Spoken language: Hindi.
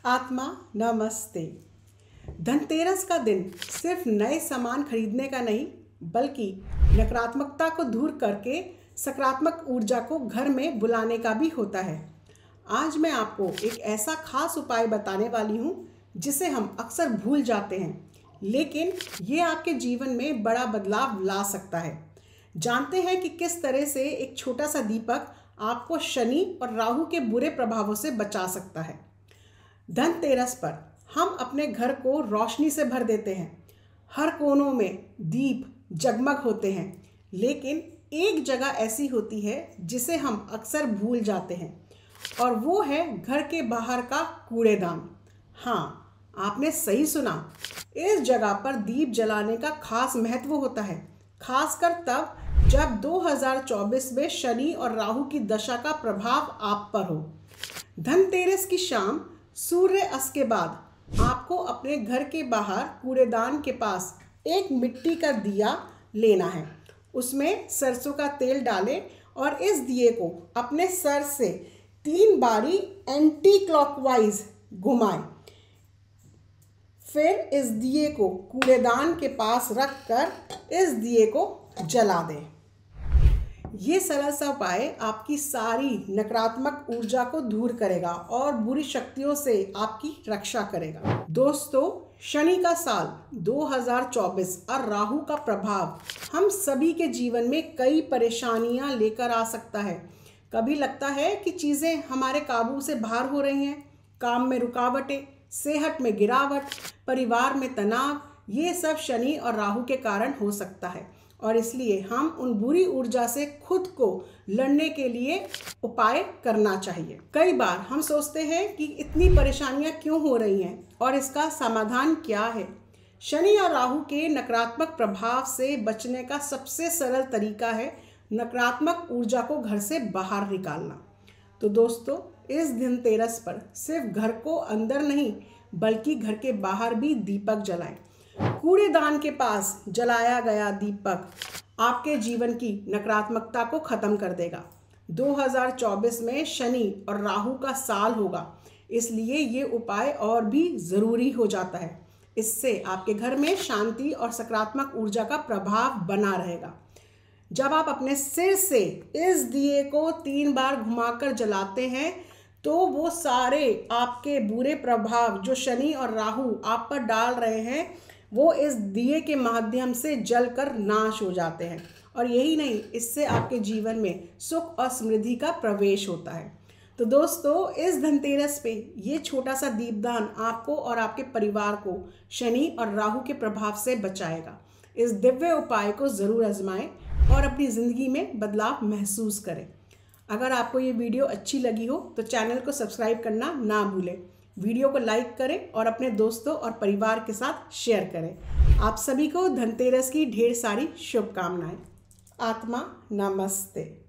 आत्मा नमस्ते। धनतेरस का दिन सिर्फ नए सामान खरीदने का नहीं बल्कि नकारात्मकता को दूर करके सकारात्मक ऊर्जा को घर में बुलाने का भी होता है। आज मैं आपको एक ऐसा खास उपाय बताने वाली हूँ जिसे हम अक्सर भूल जाते हैं, लेकिन ये आपके जीवन में बड़ा बदलाव ला सकता है। जानते हैं कि किस तरह से एक छोटा सा दीपक आपको शनि और राहु के बुरे प्रभावों से बचा सकता है। धनतेरस पर हम अपने घर को रोशनी से भर देते हैं। हर कोनों में दीप जगमग होते हैं, लेकिन एक जगह ऐसी होती है जिसे हम अक्सर भूल जाते हैं और वो है घर के बाहर का कूड़ेदान। हाँ, आपने सही सुना। इस जगह पर दीप जलाने का खास महत्व होता है, खासकर तब जब 2024 में शनि और राहु की दशा का प्रभाव आप पर हो। धनतेरस की शाम सूर्य अस्त के बाद आपको अपने घर के बाहर कूड़ेदान के पास एक मिट्टी का दिया लेना है। उसमें सरसों का तेल डालें और इस दिए को अपने सर से 3 बारी एंटी क्लॉकवाइज घुमाएं। फिर इस दिए को कूड़ेदान के पास रखकर इस दिए को जला दें। ये सरल सा उपाय आपकी सारी नकारात्मक ऊर्जा को दूर करेगा और बुरी शक्तियों से आपकी रक्षा करेगा। दोस्तों, शनि का साल 2024 और राहु का प्रभाव हम सभी के जीवन में कई परेशानियां लेकर आ सकता है। कभी लगता है कि चीज़ें हमारे काबू से बाहर हो रही हैं, काम में रुकावटें, सेहत में गिरावट, परिवार में तनाव, ये सब शनि और राहु के कारण हो सकता है और इसलिए हम उन बुरी ऊर्जा से खुद को लड़ने के लिए उपाय करना चाहिए। कई बार हम सोचते हैं कि इतनी परेशानियां क्यों हो रही हैं और इसका समाधान क्या है। शनि और राहु के नकारात्मक प्रभाव से बचने का सबसे सरल तरीका है नकारात्मक ऊर्जा को घर से बाहर निकालना। तो दोस्तों, इस धनतेरस पर सिर्फ घर को अंदर नहीं बल्कि घर के बाहर भी दीपक जलाएं। कूड़ेदान के पास जलाया गया दीपक आपके जीवन की नकारात्मकता को खत्म कर देगा। 2024 में शनि और राहु का साल होगा, इसलिए ये उपाय और भी ज़रूरी हो जाता है। इससे आपके घर में शांति और सकारात्मक ऊर्जा का प्रभाव बना रहेगा। जब आप अपने सिर से इस दिए को 3 बार घुमाकर जलाते हैं तो वो सारे आपके बुरे प्रभाव जो शनि और राहु आप पर डाल रहे हैं वो इस दिए के माध्यम से जलकर नाश हो जाते हैं। और यही नहीं, इससे आपके जीवन में सुख और समृद्धि का प्रवेश होता है। तो दोस्तों, इस धनतेरस पे ये छोटा सा दीपदान आपको और आपके परिवार को शनि और राहु के प्रभाव से बचाएगा। इस दिव्य उपाय को ज़रूर आजमाएं और अपनी ज़िंदगी में बदलाव महसूस करें। अगर आपको ये वीडियो अच्छी लगी हो तो चैनल को सब्सक्राइब करना ना भूलें। वीडियो को लाइक करें और अपने दोस्तों और परिवार के साथ शेयर करें। आप सभी को धनतेरस की ढेर सारी शुभकामनाएं। आत्मा नमस्ते।